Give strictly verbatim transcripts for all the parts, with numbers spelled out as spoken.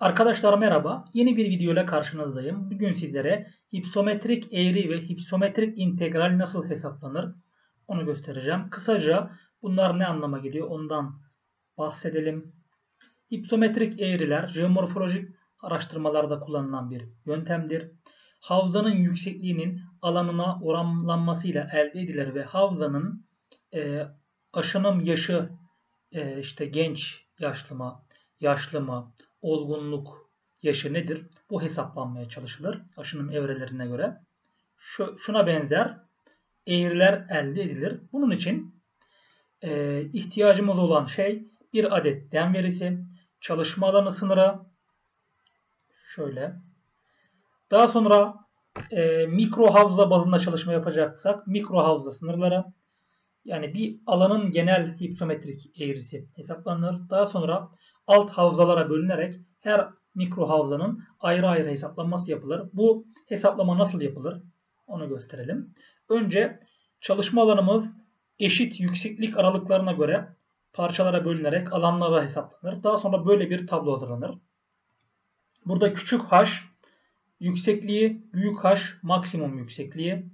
Arkadaşlar merhaba. Yeni bir video ile karşınızdayım. Bugün sizlere hipsometrik eğri ve hipsometrik integral nasıl hesaplanır onu göstereceğim. Kısaca bunlar ne anlama geliyor ondan bahsedelim. Hipsometrik eğriler jeomorfolojik araştırmalarda kullanılan bir yöntemdir. Havzanın yüksekliğinin alanına oranlanmasıyla elde edilir ve havzanın e, aşınım yaşı e, işte genç, yaşlı mı, yaşlı mı, olgunluk yaşı nedir? Bu hesaplanmaya çalışılır aşınım evrelerine göre. Şu, şuna benzer eğriler elde edilir. Bunun için e, ihtiyacımız olan şey bir adet dem verisi, çalışma alanı sınırı, şöyle. Daha sonra e, mikro havza bazında çalışma yapacaksak mikro havza sınırları, yani bir alanın genel hipsometrik eğrisi hesaplanır. Daha sonra alt havzalara bölünerek her mikro havzanın ayrı ayrı hesaplanması yapılır. Bu hesaplama nasıl yapılır? Onu gösterelim. Önce çalışma alanımız eşit yükseklik aralıklarına göre parçalara bölünerek alanlara hesaplanır. Daha sonra böyle bir tablo hazırlanır. Burada küçük h yüksekliği, büyük H maksimum yüksekliği,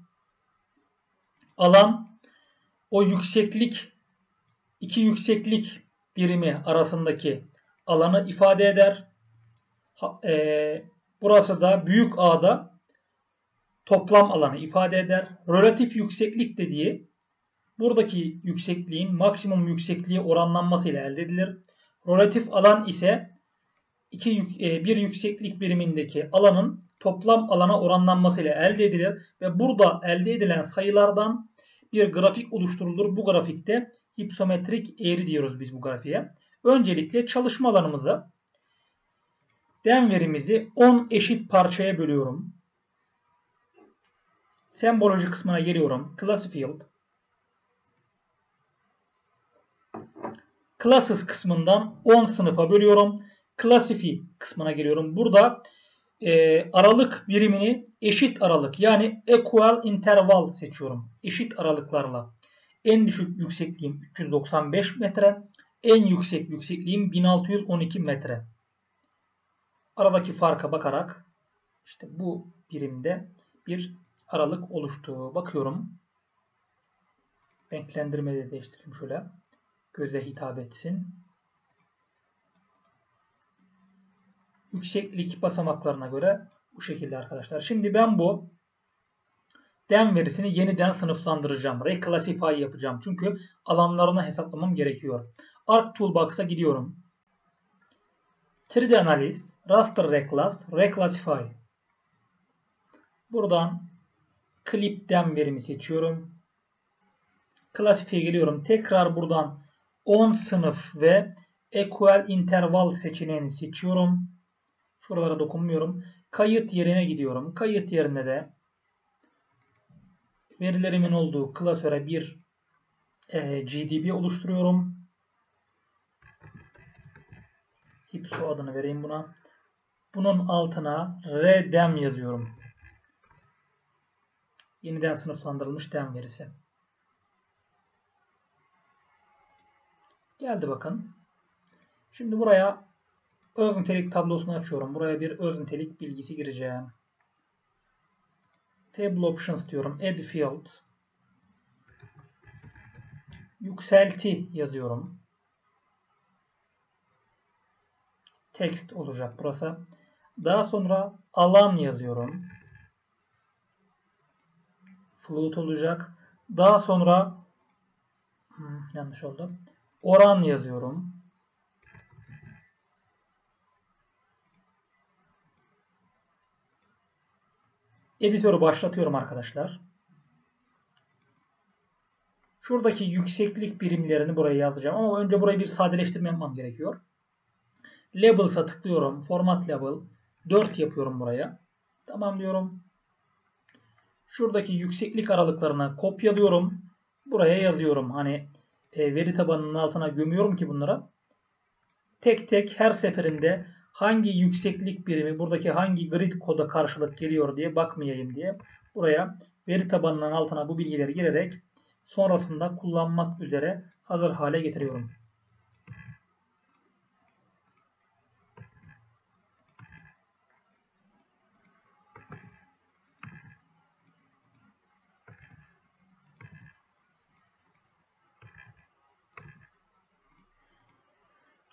alan o yükseklik, iki yükseklik birimi arasındaki alanı ifade eder. E, burası da büyük A'da toplam alanı ifade eder. Relatif yükseklik dediği buradaki yüksekliğin maksimum yüksekliğe oranlanmasıyla elde edilir. Relatif alan ise iki, e, bir yükseklik birimindeki alanın toplam alana oranlanmasıyla elde edilir. Ve burada elde edilen sayılardan bir grafik oluşturulur. Bu grafikte hipsometrik eğri diyoruz biz bu grafiğe. Öncelikle çalışma alanımızı, dem verimizi on eşit parçaya bölüyorum. Semboloji kısmına geliyorum. Classified. Classes kısmından on sınıfa bölüyorum. Classify kısmına geliyorum. Burada e, aralık birimini eşit aralık, yani equal interval seçiyorum. Eşit aralıklarla. En düşük yüksekliğim üç yüz doksan beş metre. En yüksek yüksekliğim bin altı yüz on iki metre. Aradaki farka bakarak işte bu birimde bir aralık oluştu. Bakıyorum. Renklendirmeyi de değiştireyim şöyle. Göze hitap etsin. Yükseklik basamaklarına göre bu şekilde arkadaşlar. Şimdi ben bu dem verisini yeniden sınıflandıracağım. Reclassify yapacağım. Çünkü alanlarını hesaplamam gerekiyor. Arc Toolbox'a gidiyorum. üç D analiz, raster reclass, reclassify. Buradan clip dem verimi seçiyorum. Classify'e geliyorum. Tekrar buradan on sınıf ve equal interval seçeneğini seçiyorum. Şuralara dokunmuyorum. Kayıt yerine gidiyorum. Kayıt yerine de verilerimin olduğu klasöre bir e, G D B oluşturuyorum. Hipso adını vereyim buna. Bunun altına redem yazıyorum. Yeniden sınıflandırılmış dem verisi. Geldi bakın. Şimdi buraya öz nitelik tablosunu açıyorum. Buraya bir öz nitelik bilgisi gireceğim. Table Options diyorum. Add Field. Yükselti yazıyorum. Text olacak burası. Daha sonra alan yazıyorum. Float olacak. Daha sonra hmm, yanlış oldu. Oran yazıyorum. Editörü başlatıyorum arkadaşlar. Şuradaki yükseklik birimlerini buraya yazacağım ama önce burayı bir sadeleştirme yapmam gerekiyor. Labels'a tıklıyorum. Format Label. dört yapıyorum buraya. Tamam diyorum. Şuradaki yükseklik aralıklarına kopyalıyorum. Buraya yazıyorum. Hani e, veri tabanının altına gömüyorum ki bunlara. Tek tek her seferinde hangi yükseklik birimi, buradaki hangi grid koda karşılık geliyor diye bakmayayım diye buraya veri tabanının altına bu bilgileri girerek sonrasında kullanmak üzere hazır hale getiriyorum.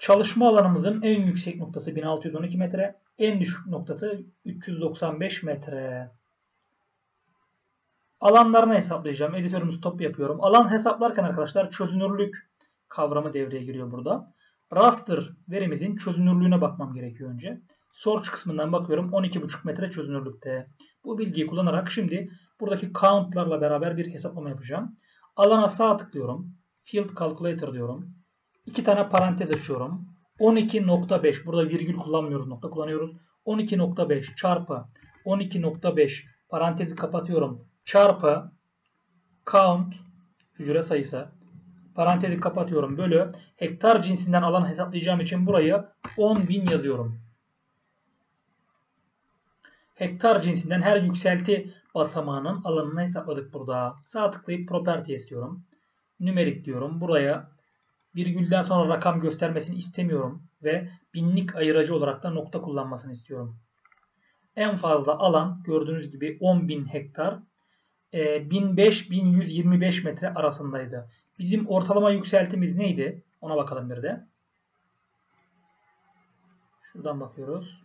Çalışma alanımızın en yüksek noktası bin altı yüz on iki metre. En düşük noktası üç yüz doksan beş metre. Alanlarını hesaplayacağım. Editörümü stop yapıyorum. Alan hesaplarken arkadaşlar çözünürlük kavramı devreye giriyor burada. Raster verimizin çözünürlüğüne bakmam gerekiyor önce. Source kısmından bakıyorum. on iki buçuk metre çözünürlükte. Bu bilgiyi kullanarak şimdi buradaki count'larla beraber bir hesaplama yapacağım. Alana sağ tıklıyorum. Field Calculator diyorum. İki tane parantez açıyorum. on iki nokta beş. Burada virgül kullanmıyoruz. Nokta kullanıyoruz. on iki nokta beş çarpı on iki nokta beş parantezi kapatıyorum. Çarpı count hücre sayısı parantezi kapatıyorum bölü hektar cinsinden alan hesaplayacağım için burayı on bin yazıyorum. Hektar cinsinden her yükselti basamağının alanını hesapladık burada. Sağ tıklayıp property istiyorum. Numerik diyorum. Buraya virgülden sonra rakam göstermesini istemiyorum ve binlik ayırıcı olarak da nokta kullanmasını istiyorum. En fazla alan gördüğünüz gibi on bin hektar. bin beş bin yüz yirmi beş metre arasındaydı. Bizim ortalama yükseltimiz neydi? Ona bakalım bir de. Şuradan bakıyoruz.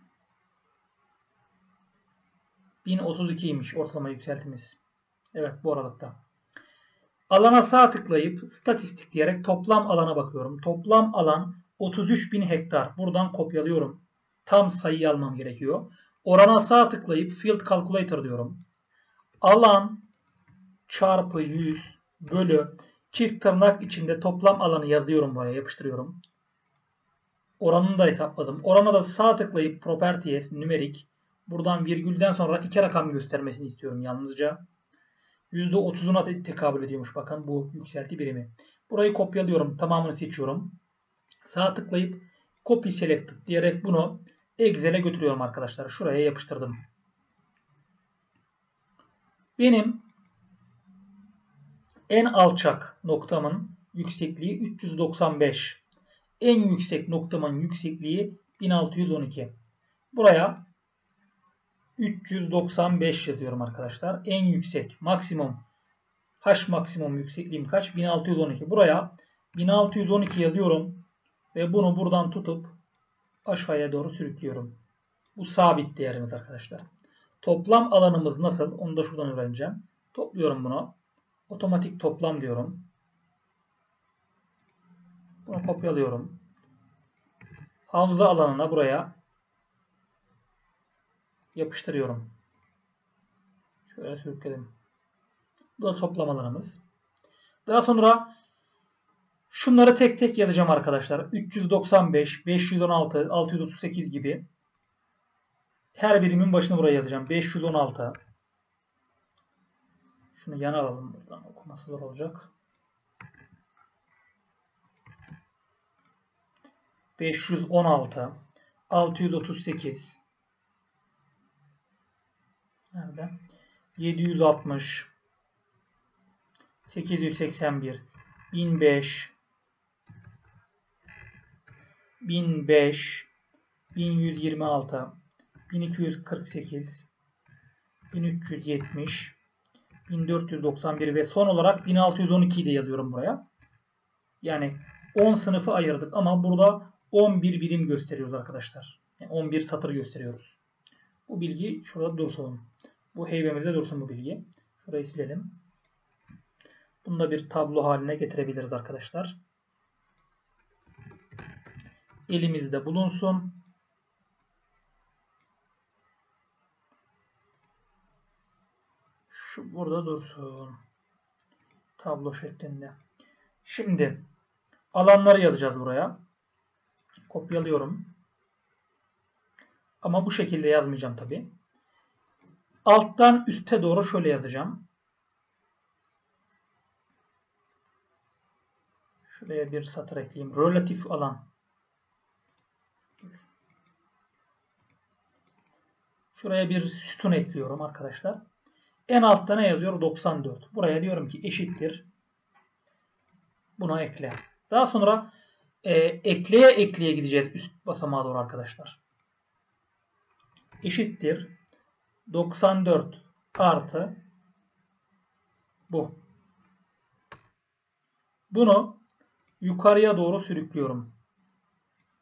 bin otuz ikiymiş ortalama yükseltimiz. Evet, bu aralıkta. Alana sağ tıklayıp statistik diyerek toplam alana bakıyorum. Toplam alan otuz üç bin hektar. Buradan kopyalıyorum. Tam sayıyı almam gerekiyor. Orana sağ tıklayıp Field Calculator diyorum. Alan çarpı yüz bölü çift tırnak içinde toplam alanı yazıyorum buraya, yapıştırıyorum. Oranını da hesapladım. Orana da sağ tıklayıp Properties, Numerik. Buradan virgülden sonra iki rakam göstermesini istiyorum yalnızca. yüzde otuzuna tekabül ediyormuş bakın bu yükselti birimi. Burayı kopyalıyorum. Tamamını seçiyorum. Sağ tıklayıp Copy Selected diyerek bunu Excel'e götürüyorum arkadaşlar. Şuraya yapıştırdım. Benim en alçak noktamın yüksekliği üç yüz doksan beş. En yüksek noktamın yüksekliği bin altı yüz on iki. Buraya üç yüz doksan beş yazıyorum arkadaşlar. En yüksek maksimum H maksimum yüksekliğim kaç? bin altı yüz on iki. Buraya bin altı yüz on iki yazıyorum ve bunu buradan tutup aşağıya doğru sürüklüyorum. Bu sabit değerimiz arkadaşlar. Toplam alanımız nasıl? Onu da şuradan öğreneceğim. Topluyorum bunu. Otomatik toplam diyorum. Bunu kopyalıyorum. Hafıza alanına buraya yapıştırıyorum. Şöyle sürükledim. Bu da toplam alanımız. Daha sonra şunları tek tek yazacağım arkadaşlar. üç yüz doksan beş, beş yüz on altı, altı yüz otuz sekiz gibi. Her birimin başını buraya yazacağım. beş yüz on altı. Şunu yana alalım. Buradan okuması zor olacak. beş yüz on altı, altı yüz otuz sekiz. Nerede? yedi yüz altmış, sekiz yüz seksen bir, bin beş, bin beş, bin yüz yirmi altı, bin iki yüz kırk sekiz, bin üç yüz yetmiş, bin dört yüz doksan bir ve son olarak bin altı yüz on ikiyi de yazıyorum buraya. Yani on sınıfı ayırdık ama burada on bir birim gösteriyoruz arkadaşlar. Yani on bir satır gösteriyoruz. Bu bilgi şurada dursun. Bu heybemizde dursun bu bilgi. Şurayı silelim. Bunu da bir tablo haline getirebiliriz arkadaşlar. Elimizde bulunsun. Şu burada dursun. Tablo şeklinde. Şimdi alanları yazacağız buraya. Kopyalıyorum. Ama bu şekilde yazmayacağım tabi. Alttan üste doğru şöyle yazacağım. Şuraya bir satır ekleyeyim. Relatif alan. Şuraya bir sütun ekliyorum arkadaşlar. En altta ne yazıyor? doksan dört. Buraya diyorum ki eşittir. Buna ekle. Daha sonra e, ekleye ekleye gideceğiz üst basamağa doğru arkadaşlar. Eşittir. doksan dört artı bu. Bunu yukarıya doğru sürüklüyorum.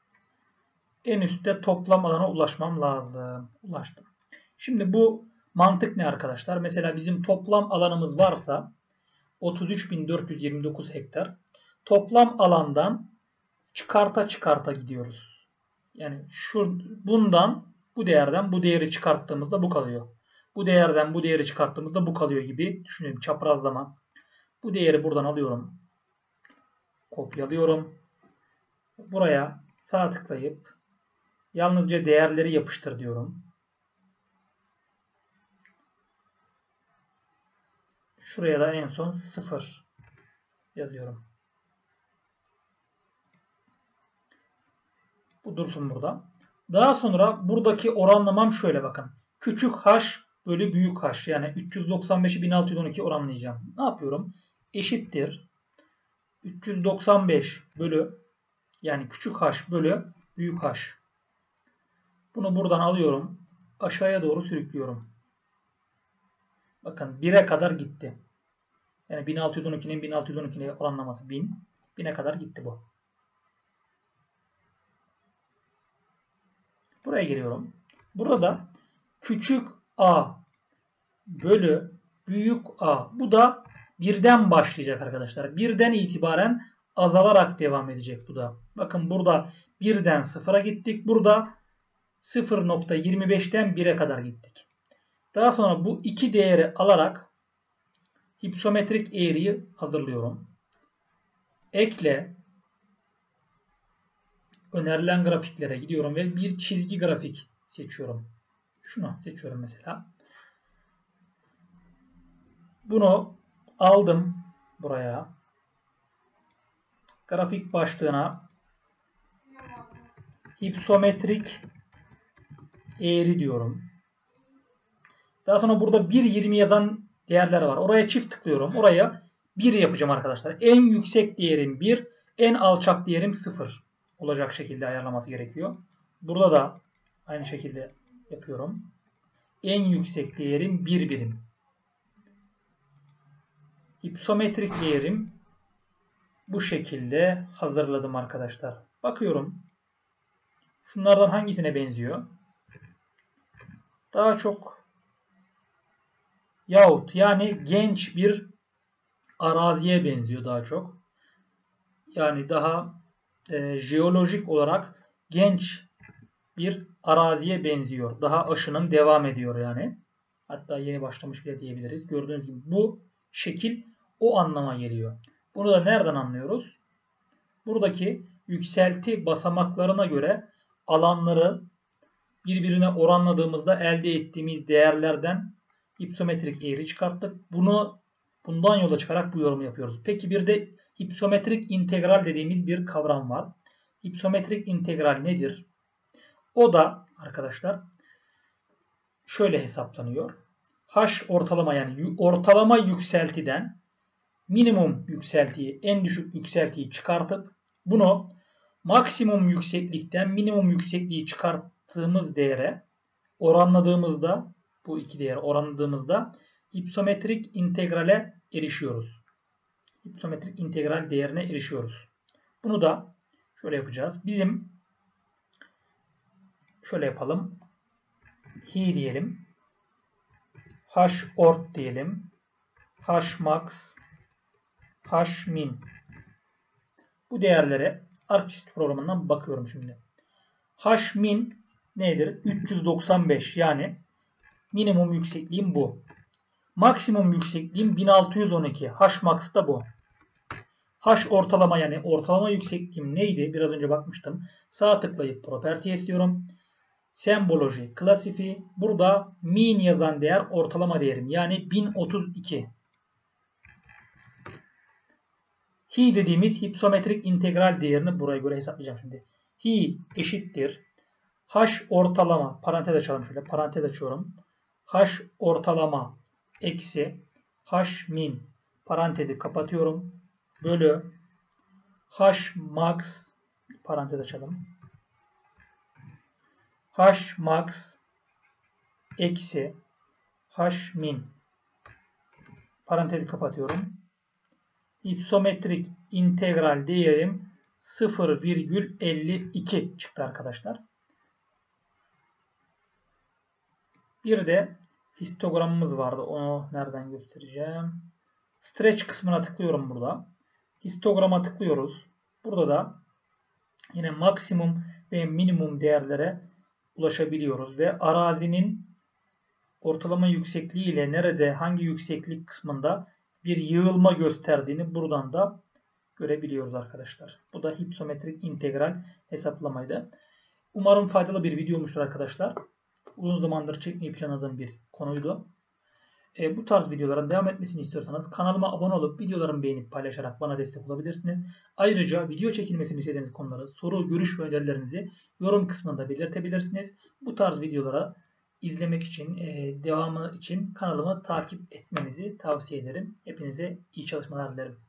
En üstte toplam alana ulaşmam lazım. Ulaştım. Şimdi bu mantık ne arkadaşlar? Mesela bizim toplam alanımız varsa otuz üç bin dört yüz yirmi dokuz hektar. Toplam alandan çıkarta çıkarta gidiyoruz. Yani şu bundan bu değerden bu değeri çıkarttığımızda bu kalıyor. Bu değerden bu değeri çıkarttığımızda bu kalıyor gibi düşünelim. Çaprazlama. Bu değeri buradan alıyorum. Kopyalıyorum. Buraya sağ tıklayıp yalnızca değerleri yapıştır diyorum. Şuraya da en son sıfır yazıyorum. Bu dursun burada. Daha sonra buradaki oranlamam şöyle bakın. Küçük h bölü büyük h. Yani üç yüz doksan beşi bin altı yüz on iki oranlayacağım. Ne yapıyorum? Eşittir. üç yüz doksan beş bölü yani küçük h bölü büyük h. Bunu buradan alıyorum. Aşağıya doğru sürüklüyorum. Bakın bire kadar gitti. Yani bin altı yüz on ikinin bin altı yüz on ikiye oranlaması bin. bine kadar gitti bu. Buraya geliyorum. Burada da küçük a bölü büyük a. Bu da birden başlayacak arkadaşlar. birden itibaren azalarak devam edecek bu da. Bakın burada birden sıfıra gittik. Burada sıfır nokta yirmi beşten bire kadar gittik. Daha sonra bu iki değeri alarak hipsometrik eğriyi hazırlıyorum. Ekle önerilen grafiklere gidiyorum ve bir çizgi grafik seçiyorum. Şunu seçiyorum mesela. Bunu aldım buraya. Grafik başlığına hipsometrik eğri diyorum. Daha sonra burada bir yirmi yazan değerler var. Oraya çift tıklıyorum. Oraya bir yapacağım arkadaşlar. En yüksek değerim bir, en alçak değerim sıfır olacak şekilde ayarlaması gerekiyor. Burada da aynı şekilde yapıyorum. En yüksek değerim bir birim. Hipsometrik değerim bu şekilde hazırladım arkadaşlar. Bakıyorum. Şunlardan hangisine benziyor? Daha çok yahut yani genç bir araziye benziyor daha çok. Yani daha e, jeolojik olarak genç bir araziye benziyor. Daha aşınım devam ediyor yani. Hatta yeni başlamış bile diyebiliriz. Gördüğünüz gibi bu şekil o anlama geliyor. Bunu da nereden anlıyoruz? Buradaki yükselti basamaklarına göre alanları birbirine oranladığımızda elde ettiğimiz değerlerden hipsometrik eğri çıkarttık. Bunu bundan yola çıkarak bu yorumu yapıyoruz. Peki bir de hipsometrik integral dediğimiz bir kavram var. Hipsometrik integral nedir? O da arkadaşlar şöyle hesaplanıyor. H ortalama yani ortalama yükseltiden minimum yükseltiyi, en düşük yükseltiyi çıkartıp bunu maksimum yükseklikten minimum yüksekliği çıkarttığımız değere oranladığımızda bu iki değeri oranladığımızda hipsometrik integrale erişiyoruz. Hipsometrik integral değerine erişiyoruz. Bunu da şöyle yapacağız. Bizim şöyle yapalım. Hi diyelim. H ort diyelim. H max, H min. Bu değerlere ArcGIS programından bakıyorum şimdi. H min nedir? üç yüz doksan beş yani minimum yüksekliğim bu. Maksimum yüksekliğim bin altı yüz on iki. H max da bu. H ortalama yani ortalama yüksekliğim neydi? Biraz önce bakmıştım. Sağ tıklayıp properties diyorum. Semboloji, klasifi. Burada mean yazan değer ortalama değerim. Yani bin otuz iki. Hi dediğimiz hipsometrik integral değerini buraya göre hesaplayacağım şimdi. Hi eşittir. H ortalama, parantez açalım şöyle, parantez açıyorum. H ortalama eksi H min, parantezi kapatıyorum. Bölü H max, parantez açalım. H max eksi H min, parantezi kapatıyorum. Hipsometrik integral değerim sıfır virgül elli iki çıktı arkadaşlar. Bir de histogramımız vardı. Onu nereden göstereceğim? Stretch kısmına tıklıyorum burada. Histograma tıklıyoruz. Burada da yine maksimum ve minimum değerlere ulaşabiliyoruz ve arazinin ortalama yüksekliği ile nerede, hangi yükseklik kısmında bir yığılma gösterdiğini buradan da görebiliyoruz arkadaşlar. Bu da hipsometrik integral hesaplamaydı. Umarım faydalı bir video olmuştur arkadaşlar. Uzun zamandır çekmeyi planladığım bir konuydu. E, bu tarz videoların devam etmesini istiyorsanız kanalıma abone olup videolarımı beğenip paylaşarak bana destek olabilirsiniz. Ayrıca video çekilmesini istediğiniz konuları, soru, görüş ve önerilerinizi yorum kısmında belirtebilirsiniz. Bu tarz videolara izlemek için, e, devamı için kanalımı takip etmenizi tavsiye ederim. Hepinize iyi çalışmalar dilerim.